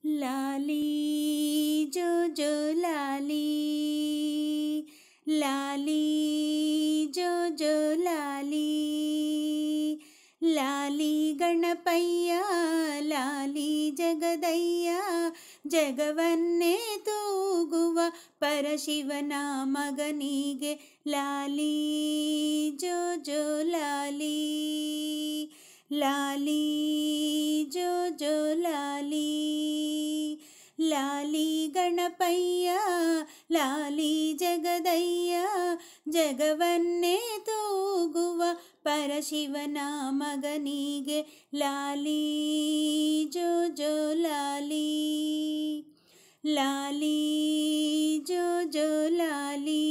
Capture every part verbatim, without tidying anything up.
लाली जो जो लाली, लाली जो जो लाली, लाली गणपಯ್ಯ लाली जगदಯ್ಯ, जगवन्ने तूಗುವ परशिवನ ಮಗನಿಗೆ लाली जो जो लाली, लाली जो जो लाली, लाली गणपಯ್ಯ लाली जगदಯ್ಯ, जगवन्ने तूಗುವ परशिवನ ಮಗನಿಗೆ लाली जो जो लाली, लाली जो जो लाली।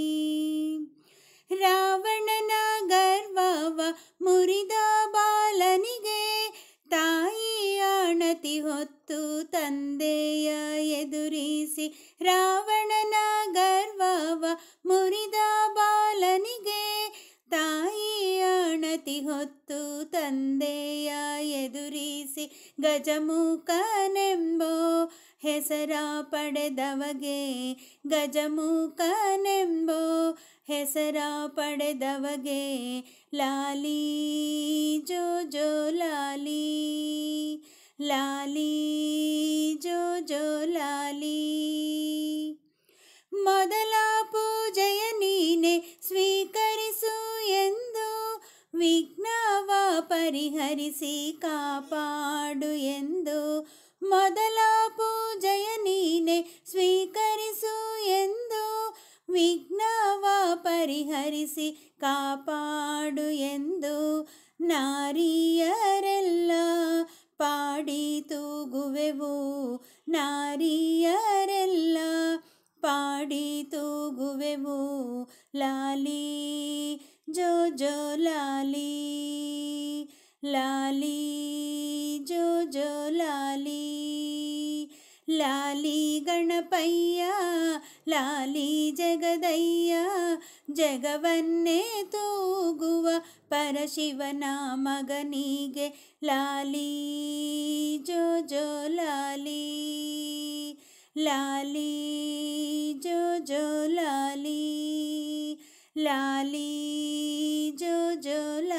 ರಾವಣನ ಗರ್ವವ ಮುರಿದ ಬಾಲನಿಗೆ ತಾಯಿ ಆಣತಿ ಹೊತ್ತು ತಂದೆಯ ಎದುರಿಸಿ, ರಾವಣನ ಗರ್ವವ ಮುರಿದ ಬಾಲನಿಗೆ ತಾಯಿ ಆಣತಿ ಹೊತ್ತು ತಂದೆಯ ಎದುರಿಸಿ, ಗಜಮುಖನೆಂಬೋ ಹೆಸರ ಪಡೆದವಗೆ, ಗಜಮುಖನೆಂಬೋ ಹೆಸರ ಪಡೆದವಗೆ लाली जो जो लाली, लाली जो जो लाली। ಮೊದಲ ಪೂಜೆಯ ನೀನೆ ಸ್ವೀಕರಿಸು ಎಂದು, ವಿಘ್ನವ ಪರಿಹರಿಸಿ ಕಾಪಾಡು ಎಂದು, ಮೊದಲ ಪೂಜೆಯ ನೀನೆ ಸ್ವೀಕರಿಸು ಎಂದು, ವಿಘ್ನವ ಪರಿಹರಿಸಿ ಕಾಪಾಡು ಎಂದು, ನಾರಿಯರೆಲ್ಲ ಪಾಡಿ ತೂಗುವೆವು, ನಾರಿಯರೆಲ್ಲ ಪಾಡಿ ತೂಗುವೆವು, लाली जो जो लाली, लाली जो जो लाली, लाली गणपಯ್ಯ लाली जगदಯ್ಯ, जगवन्ने ತೂಗುವ परशिवನ ಮಗನಿಗೆ लाली जो जो लाली, लाली जो जो लाली, लाली जो जो